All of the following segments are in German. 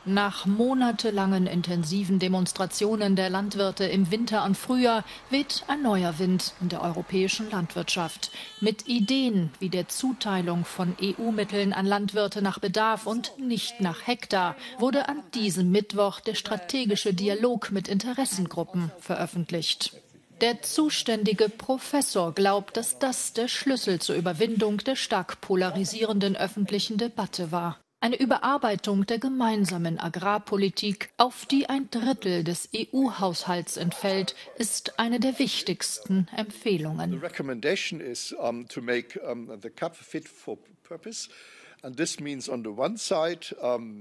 Nach monatelangen intensiven Demonstrationen der Landwirte im Winter und Frühjahr weht ein neuer Wind in der europäischen Landwirtschaft. Mit Ideen wie der Zuteilung von EU-Mitteln an Landwirte nach Bedarf und nicht nach Hektar wurde an diesem Mittwoch der strategische Dialog mit Interessengruppen veröffentlicht. Der zuständige Professor glaubt, dass das der Schlüssel zur Überwindung der stark polarisierenden öffentlichen Debatte war. Eine Überarbeitung der gemeinsamen Agrarpolitik, auf die ein Drittel des EU-Haushalts entfällt, ist eine der wichtigsten Empfehlungen. The recommendation is to make the CAP fit for purpose, and this means on the one side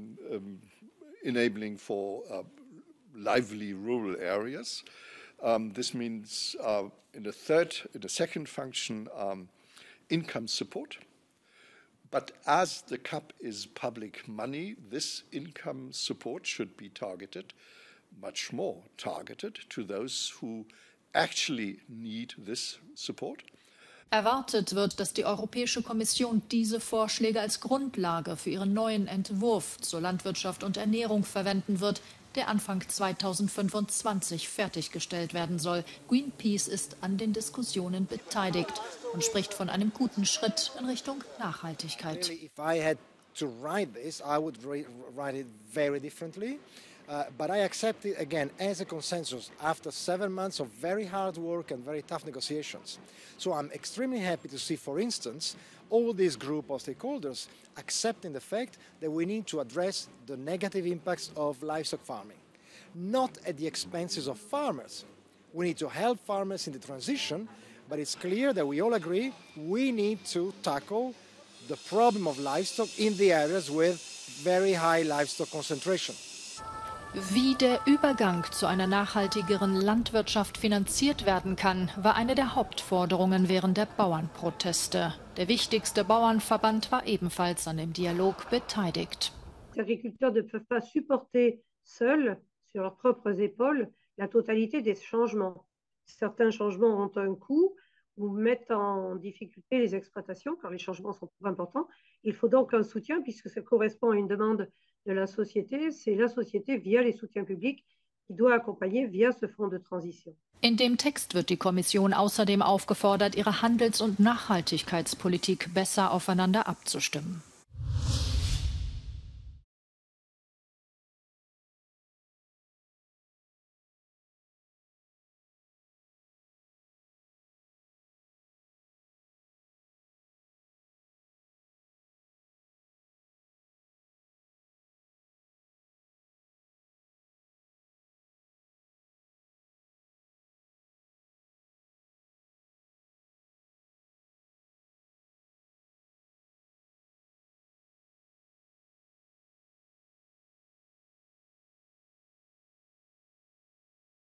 enabling for lively rural areas. This means in the second function income support. But as the CAP is public money, this income support should be targeted, much more targeted, to those who actually need this support. Erwartet wird, dass die Europäische Kommission diese Vorschläge als Grundlage für ihren neuen Entwurf zur Landwirtschaft und Ernährung verwenden wird, der Anfang 2025 fertiggestellt werden soll. Greenpeace ist an den Diskussionen beteiligt und spricht von einem guten Schritt in Richtung Nachhaltigkeit. If I had to write this, I would write it very differently. But I accept it again as a consensus after 7 months of very hard work and very tough negotiations. So I'm extremely happy to see, for instance, all this group of stakeholders accepting the fact that we need to address the negative impacts of livestock farming, not at the expenses of farmers. We need to help farmers in the transition, but it's clear that we all agree we need to tackle the problem of livestock in the areas with very high livestock concentration. Wie der Übergang zu einer nachhaltigeren Landwirtschaft finanziert werden kann, war eine der Hauptforderungen während der Bauernproteste. Der wichtigste Bauernverband war ebenfalls an dem Dialog beteiligt. Les agriculteurs ne peuvent pas supporter seuls, sur leurs propres épaules, la totalité des changements. Certains changements ont un coût ou mettent en difficulté les exploitations car les changements sont trop importants. Il faut donc un soutien puisque ça correspond à une demande de la société. C'est la société via les soutiens publics qui doit accompagner via ce fonds de transition. In dem Text wird die Kommission außerdem aufgefordert, ihre Handels- und Nachhaltigkeitspolitik besser aufeinander abzustimmen.